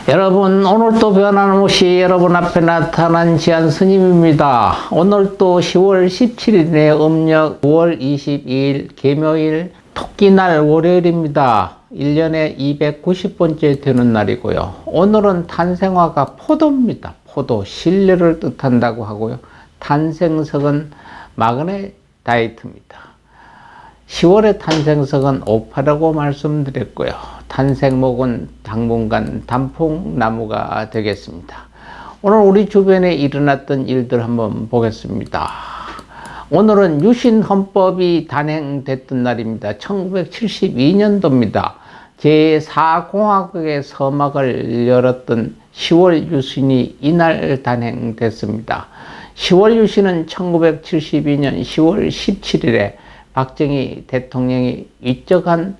여러분, 오늘도 변함없이 여러분 앞에 나타난 지안스님입니다. 오늘도 10월 17일에 음력 9월 22일 개묘일 토끼날 월요일입니다. 1년에 290번째 되는 날이고요. 오늘은 탄생화가 포도입니다. 포도, 신뢰를 뜻한다고 하고요. 탄생석은 마그네타이트입니다. 10월의 탄생석은 오파라고 말씀드렸고요. 탄생목은 당분간 단풍나무가 되겠습니다. 오늘 우리 주변에 일어났던 일들 한번 보겠습니다. 오늘은 유신헌법이 단행됐던 날입니다. 1972년도입니다. 제4공화국의 서막을 열었던 10월 유신이 이날 단행됐습니다. 10월 유신은 1972년 10월 17일에 박정희 대통령이 위헌적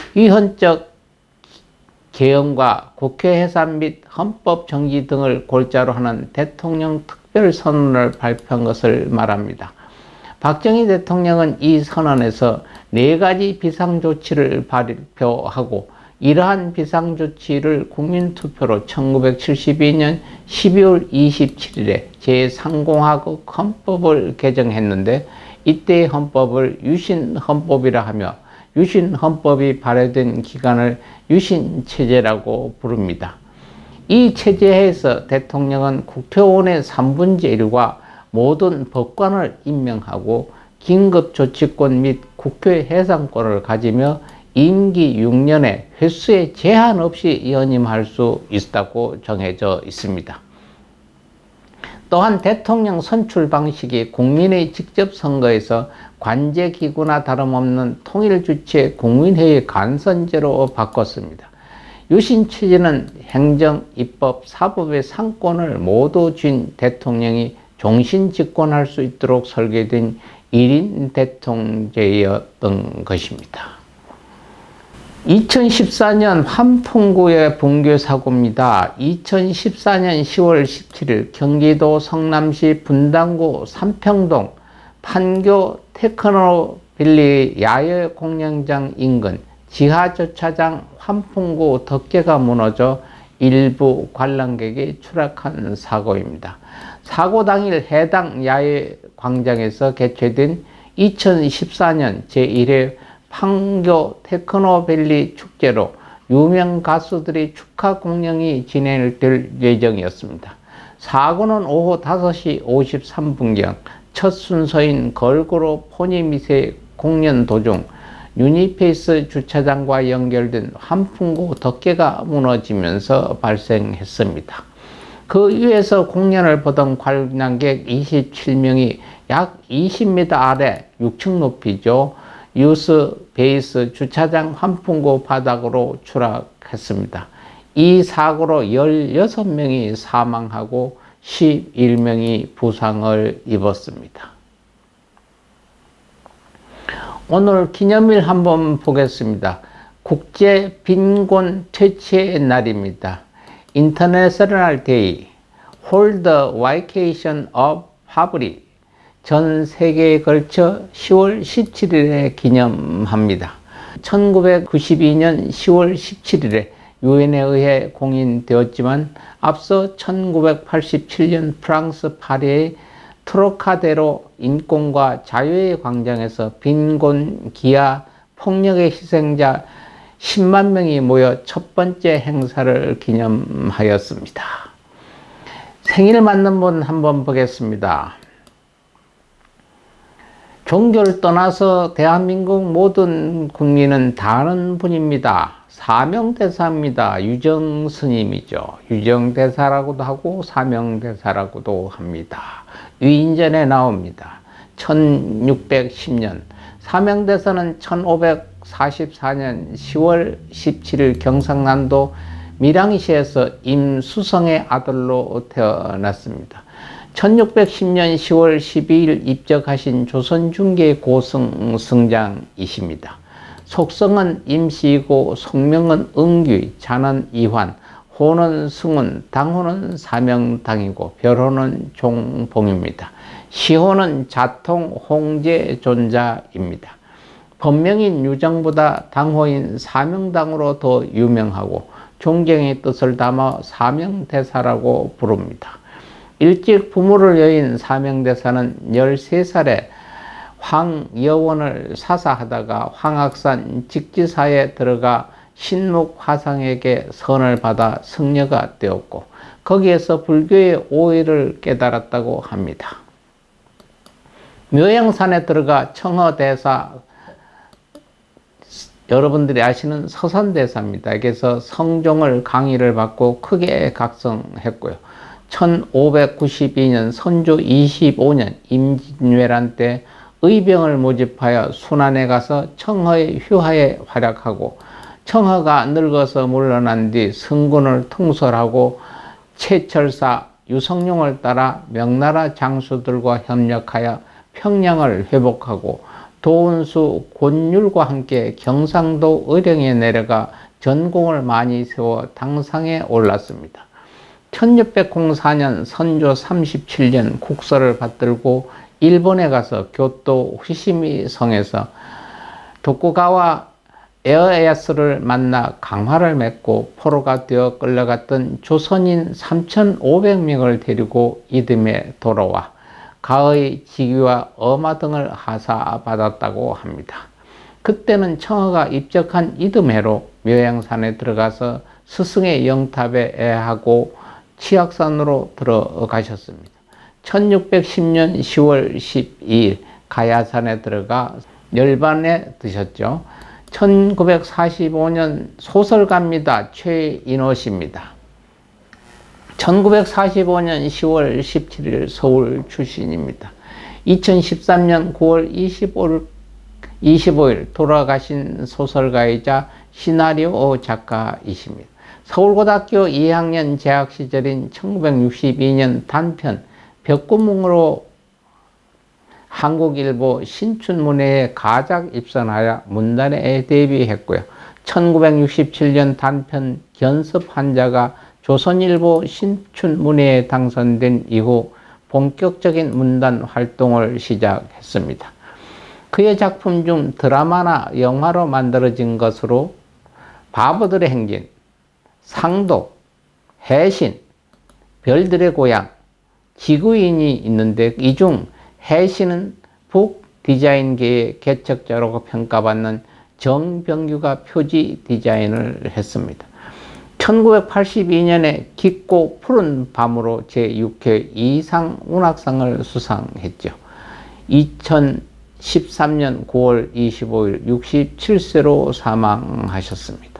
개헌과 국회 해산 및 헌법 정지 등을 골자로 하는 대통령 특별선언을 발표한 것을 말합니다. 박정희 대통령은 이 선언에서 4가지 비상조치를 발표하고 이러한 비상조치를 국민투표로 1972년 12월 27일에 제3공화국 헌법을 개정했는데 이때의 헌법을 유신헌법이라 하며 유신헌법이 발효된 기간을 유신체제라고 부릅니다. 이 체제에서 대통령은 국회의원의 3분의 1과 모든 법관을 임명하고 긴급조치권 및 국회 해산권을 가지며 임기 6년에 횟수에 제한 없이 연임할 수 있다고 정해져 있습니다. 또한 대통령 선출 방식이 국민의 직접 선거에서 관제기구나 다름없는 통일주체 국민회의 간선제로 바꿨습니다. 유신체제는 행정, 입법, 사법의 상권을 모두 쥔 대통령이 종신 집권할 수 있도록 설계된 1인 대통제였던 것입니다. 2014년 환풍구의 붕괴 사고입니다. 2014년 10월 17일 경기도 성남시 분당구 삼평동 판교 테크노빌리 야외 공연장 인근 지하주차장 환풍구 덮개가 무너져 일부 관람객이 추락한 사고입니다. 사고 당일 해당 야외 광장에서 개최된 2014년 제1회 판교 테크노밸리 축제로 유명 가수들의 축하 공연이 진행될 예정이었습니다. 사고는 오후 5시 53분경 첫 순서인 걸그룹 포니밋의 공연 도중 유니페이스 주차장과 연결된 환풍구 덮개가 무너지면서 발생했습니다. 그 위에서 공연을 보던 관람객 27명이 약 20m 아래 6층 높이죠. 유스 베이스 주차장 환풍구 바닥으로 추락했습니다. 이 사고로 16명이 사망하고 11명이 부상을 입었습니다. 오늘 기념일 한번 보겠습니다. 국제 빈곤 퇴치의 날입니다. International Day, Hold the Vacation of Poverty. 전 세계에 걸쳐 10월 17일에 기념합니다. 1992년 10월 17일에 유엔에 의해 공인되었지만 앞서 1987년 프랑스 파리의 트로카데로 인권과 자유의 광장에서 빈곤, 기아, 폭력의 희생자 10만 명이 모여 첫 번째 행사를 기념하였습니다. 생일 맞는 분 한번 보겠습니다. 종교를 떠나서 대한민국 모든 국민은 다 아는 분입니다. 사명대사입니다. 유정스님이죠. 유정대사라고도 하고 사명대사라고도 합니다. 위인전에 나옵니다. 1610년 사명대사는 1544년 10월 17일 경상남도 밀양시에서 임수성의 아들로 태어났습니다. 1610년 10월 12일 입적하신 조선중계 고승 승장이십니다. 속성은 임시이고 속명은 응귀, 자는 이환, 호는 승훈, 당호는 사명당이고 별호는 종봉입니다. 시호는 자통, 홍제, 존자입니다. 본명인 유정보다 당호인 사명당으로 더 유명하고 존경의 뜻을 담아 사명대사라고 부릅니다. 일찍 부모를 여인 사명대사는 13살에 황여원을 사사하다가 황악산 직지사에 들어가 신묵화상에게 선을 받아 승려가 되었고 거기에서 불교의 오의를 깨달았다고 합니다. 묘양산에 들어가 청허대사, 여러분들이 아시는 서산대사입니다. 여기서 성종을 강의를 받고 크게 각성했고요. 1592년 선조 25년 임진왜란 때 의병을 모집하여 순안에 가서 청허의 휘하에 활약하고 청허가 늙어서 물러난 뒤 승군을 통솔하고 최철사 유성룡을 따라 명나라 장수들과 협력하여 평양을 회복하고 도운수 권율과 함께 경상도 의령에 내려가 전공을 많이 세워 당상에 올랐습니다. 1604년 선조 37년 국서를 받들고 일본에 가서 교토 후시미 성에서 도쿠가와 에어야스를 만나 강화를 맺고 포로가 되어 끌려갔던 조선인 3,500명을 데리고 이듬해 돌아와 가의 직위와 엄화 등을 하사받았다고 합니다. 그때는 청허가 입적한 이듬해로 묘양산에 들어가서 스승의 영탑에 애하고 치악산으로 들어가셨습니다. 1610년 10월 12일 가야산에 들어가 열반에 드셨죠. 1945년 소설가입니다. 최인호씨입니다. 1945년 10월 17일 서울 출신입니다. 2013년 9월 25일 돌아가신 소설가이자 시나리오 작가이십니다. 서울고등학교 2학년 재학 시절인 1962년 단편 벽구문으로 한국일보 신춘문예에 가작 입선하여 문단에 데뷔했고요. 1967년 단편 견습환자가 조선일보 신춘문예에 당선된 이후 본격적인 문단 활동을 시작했습니다. 그의 작품 중 드라마나 영화로 만들어진 것으로 바보들의 행진, 상독, 해신, 별들의 고향, 지구인이 있는데 이 중 해신은 북디자인계의 개척자로 평가받는 정병규가 표지 디자인을 했습니다. 1982년에 깊고 푸른 밤으로 제6회 이상운학상을 수상했죠. 2013년 9월 25일 67세로 사망하셨습니다.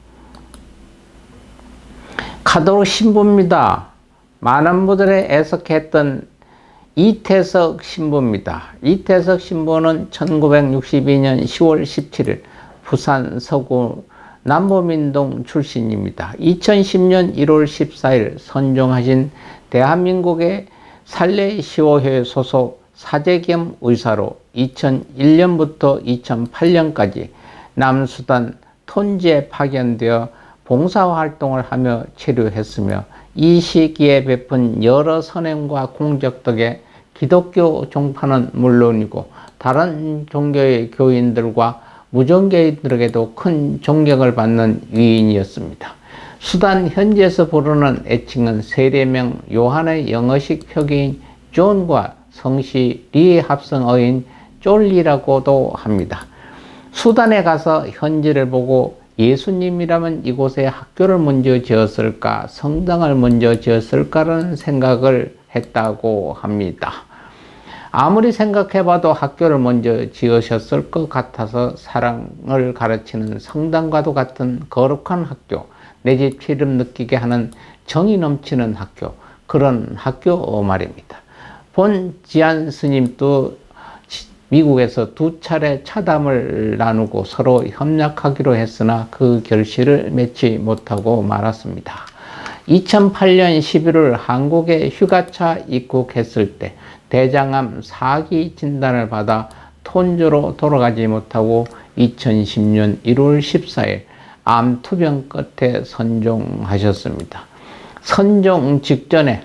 카톨릭 신부입니다. 많은 분들이 애석했던 이태석 신부입니다. 이태석 신부는 1962년 10월 17일 부산 서구 남보민동 출신입니다. 2010년 1월 14일 선종하신 대한민국의 산례시호회 소속 사제 겸 의사로 2001년부터 2008년까지 남수단 톤지에 파견되어 봉사활동을 하며 체류했으며 이 시기에 베푼 여러 선행과 공적 덕에 기독교 종파는 물론이고 다른 종교의 교인들과 무종교인들에게도 큰 존경을 받는 위인이었습니다. 수단 현지에서 부르는 애칭은 세례명 요한의 영어식 표기인 존과 성씨 리의 합성어인 쫄리라고도 합니다. 수단에 가서 현지를 보고 예수님이라면 이곳에 학교를 먼저 지었을까, 성당을 먼저 지었을까라는 생각을 했다고 합니다. 아무리 생각해봐도 학교를 먼저 지으셨을 것 같아서 사랑을 가르치는 성당과도 같은 거룩한 학교, 내 집 피름 느끼게 하는 정이 넘치는 학교, 그런 학교 말입니다. 본 지안 스님도 미국에서 2차례 차담을 나누고 서로 협력하기로 했으나 그 결실을 맺지 못하고 말았습니다. 2008년 11월 한국에 휴가차 입국했을 때 대장암 4기 진단을 받아 톤주로 돌아가지 못하고 2010년 1월 14일 암 투병 끝에 선종하셨습니다. 선종 직전에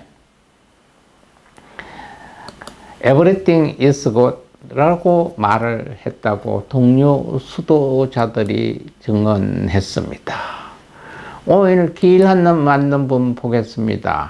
Everything is good 라고 말을 했다고 동료 수도자들이 증언했습니다. 오늘 길 한번 만든 분 보겠습니다.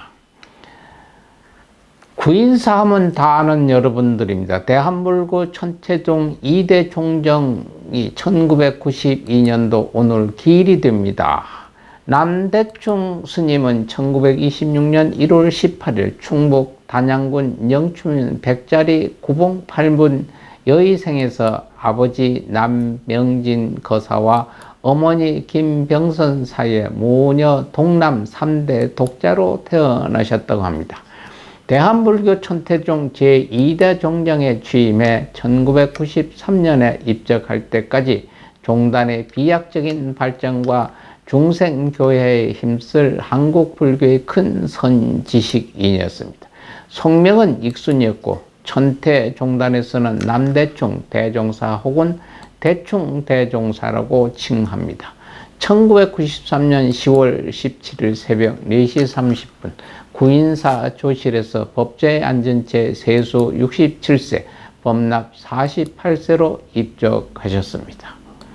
구인사 하면 다 아는 여러분들입니다. 대한불교 천태종 2대 종정이 1992년도 오늘 기일이 됩니다. 남대충 스님은 1926년 1월 18일 충북 단양군 영춘 백자리 구봉 8문 여의생에서 아버지 남명진 거사와 어머니 김병선 사이에 모녀 동남 3대 독자로 태어나셨다고 합니다. 대한불교 천태종 제2대 종정에 취임해 1993년에 입적할 때까지 종단의 비약적인 발전과 중생교회에 힘쓸 한국불교의 큰 선지식인이었습니다. 속명은 익순이었고 천태종단에서는 남대충 대종사 혹은 대충대종사라고 칭합니다. 1993년 10월 17일 새벽 4시 30분 구인사 조실에서 법제에 앉은 채 세수 67세, 법납 48세로 입적하셨습니다.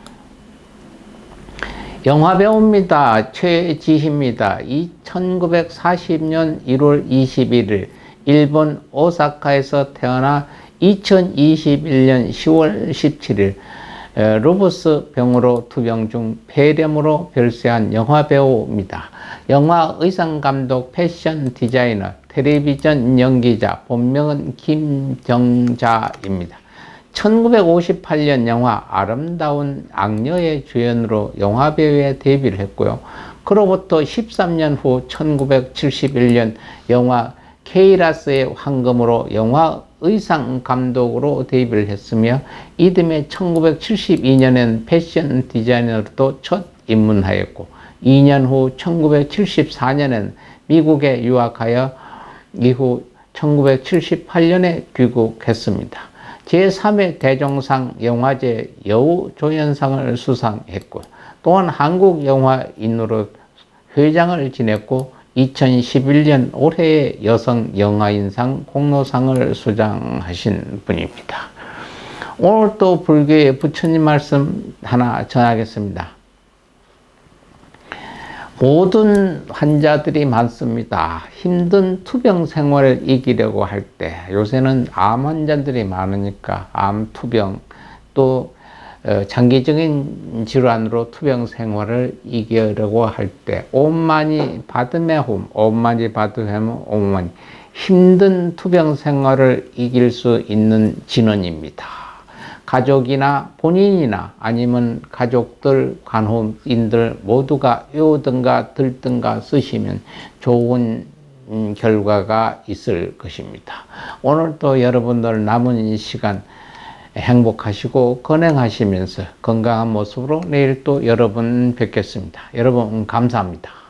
영화배우입니다. 최지희입니다. 1940년 1월 21일 일본 오사카에서 태어나 2021년 10월 17일 루브스 병으로 투병 중 폐렴으로 별세한 영화배우입니다. 영화 의상감독, 패션 디자이너, 텔레비전 연기자, 본명은 김정자입니다. 1958년 영화 아름다운 악녀의 주연으로 영화배우에 데뷔를 했고요. 그로부터 13년 후 1971년 영화 케이라스의 황금으로 영화 의상 감독으로 데뷔를 했으며 이듬해 1972년엔 패션 디자이너로도 첫 입문하였고 2년 후 1974년엔 미국에 유학하여 이후 1978년에 귀국했습니다. 제3회 대종상 영화제 여우조연상을 수상했고 또한 한국영화인으로 회장을 지냈고 2011년 올해의 여성영화인상 공로상을 수상하신 분입니다. 오늘 또 불교의 부처님 말씀 하나 전하겠습니다. 모든 환자들이 많습니다. 힘든 투병 생활을 이기려고 할 때 요새는 암 환자들이 많으니까 암 투병 또 장기적인 질환으로 투병 생활을 이기려고 할 때 옴마니 바드메 홈, 옴마니 바드메 옴마니 힘든 투병 생활을 이길 수 있는 진원입니다. 가족이나 본인이나 아니면 가족들, 간호인들 모두가 외우든가 들든가 쓰시면 좋은 결과가 있을 것입니다. 오늘 또 여러분들 남은 시간 행복하시고 건강하시면서 건강한 모습으로 내일 또 여러분 뵙겠습니다. 여러분 감사합니다.